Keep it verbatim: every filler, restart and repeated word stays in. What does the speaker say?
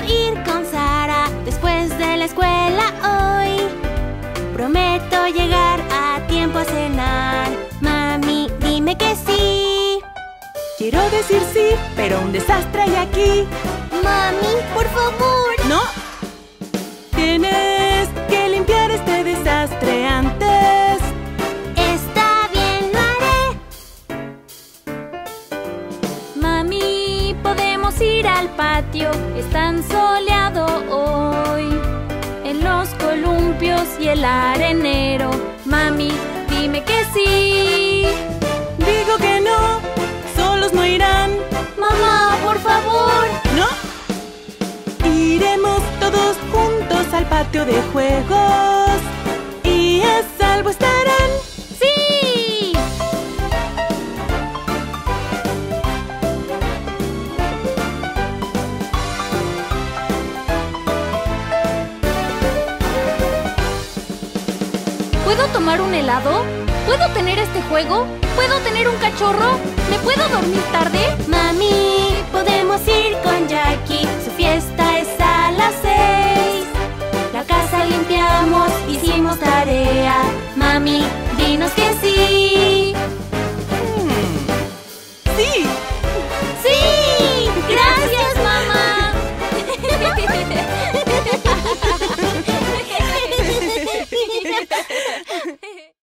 ir con Sara después de la escuela hoy. Prometo llegar a tiempo a cenar. Mami, dime que sí. Quiero decir sí, pero un desastre hay aquí. Mami, por favor. ¡No! Tienes que limpiar este desastre antes. Está bien, lo haré. Mami, podemos ir al patio. Es tan soleado hoy. En los columpios y el arenero. Mami, dime que sí. Digo que no, solos no irán. Mamá, por favor. ¿No? Iremos todos juntos al patio de juegos y a salvo estarán. ¡Sí! ¿Puedo tomar un helado? ¿Puedo tener este juego? ¿Puedo tener un cachorro? ¿Me puedo dormir tarde? Mami, podemos ir con Jackie. Su fiesta es a las seis. La casa limpiamos, hicimos tarea. Mami,